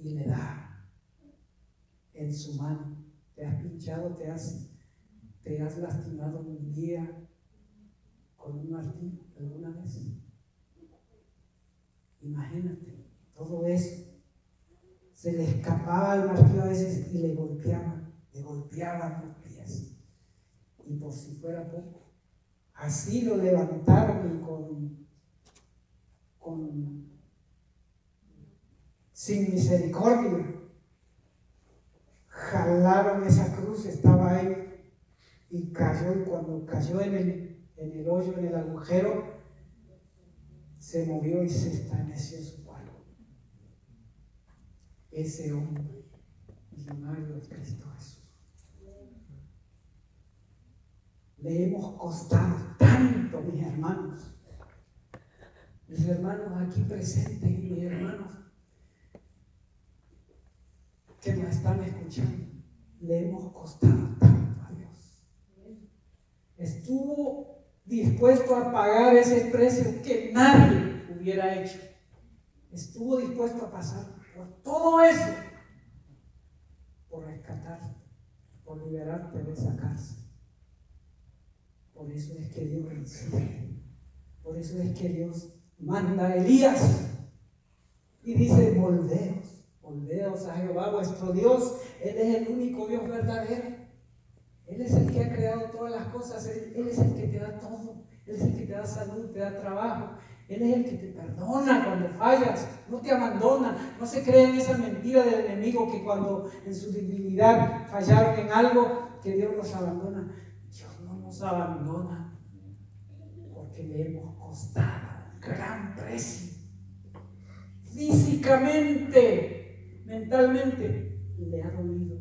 y le da en su mano. ¿Te has pinchado, te has lastimado un día con un martillo alguna vez? Imagínate, todo eso. Se le escapaba el martillo a veces y le golpeaban los pies. Y por si fuera poco, así lo levantaron y sin misericordia jalaron esa cruz, estaba ahí y cayó, y cuando cayó en el hoyo, en el agujero, se movió y se estremeció su cuerpo. Ese hombre millonario es Cristo Jesús. Le hemos costado tanto, mis hermanos aquí presentes y mis hermanos que nos están escuchando, le hemos costado tanto a Dios. Estuvo dispuesto a pagar ese precio que nadie hubiera hecho. Estuvo dispuesto a pasar por todo eso, por rescatarte, por liberarte de esa cárcel. Por eso es que Dios recibe. Por eso es que Dios manda a Elías y dice: volveos a Jehová vuestro Dios. Él es el único Dios verdadero. Él es el que ha creado todas las cosas. Él es el que te da todo. Él es el que te da salud, te da trabajo. Él es el que te perdona cuando fallas, no te abandona. No se cree en esa mentira del enemigo que cuando en su debilidad fallaron en algo, que Dios los abandona. Dios no nos abandona, porque le hemos costado un gran precio. Físicamente, mentalmente, le ha dolido.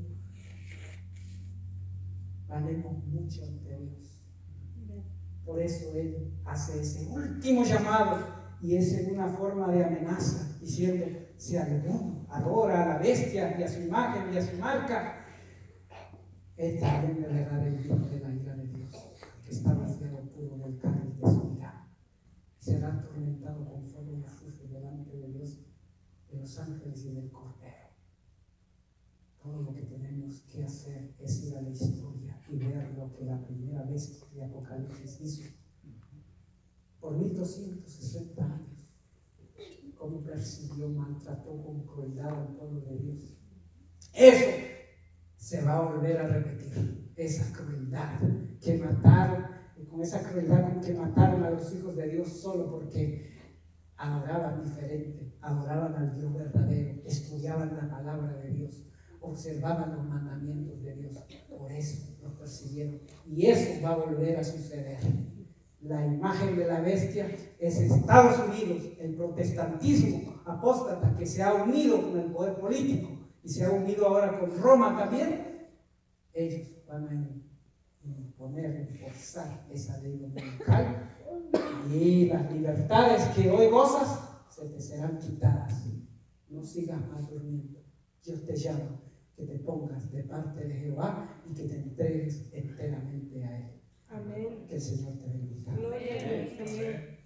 Valemos mucho ante Dios. Por eso Él hace ese último llamado, y es en una forma de amenaza, diciendo: si alguno adora a la bestia y a su imagen y a su marca, Él también le dará el vino de la ira de Dios, que está vaciado puro del cáliz de su ira. Será atormentado con fuego y azufre delante de Dios, de los ángeles y del Cordero. Todo lo que tenemos que hacer es ir a la historia y ver lo que la primera vez de Apocalipsis hizo. Por 1260 años, cómo persiguió, maltrató con crueldad al pueblo de Dios. Eso se va a volver a repetir. Esa crueldad que mataron, y con esa crueldad con que mataron a los hijos de Dios solo porque adoraban diferente, adoraban al Dios verdadero, estudiaban la palabra de Dios, observaban los mandamientos de Dios. Por eso los persiguieron, y eso va a volver a suceder. La imagen de la bestia es Estados Unidos, el protestantismo apóstata que se ha unido con el poder político y se ha unido ahora con Roma también. Ellos van a imponer, enforzar esa ley dominical, y las libertades que hoy gozas se te serán quitadas. No sigas más durmiendo. Dios te llama que te pongas de parte de Jehová y que te entregues enteramente a Él. Amén. Que el Señor te bendiga. Gloria a Dios. Amén.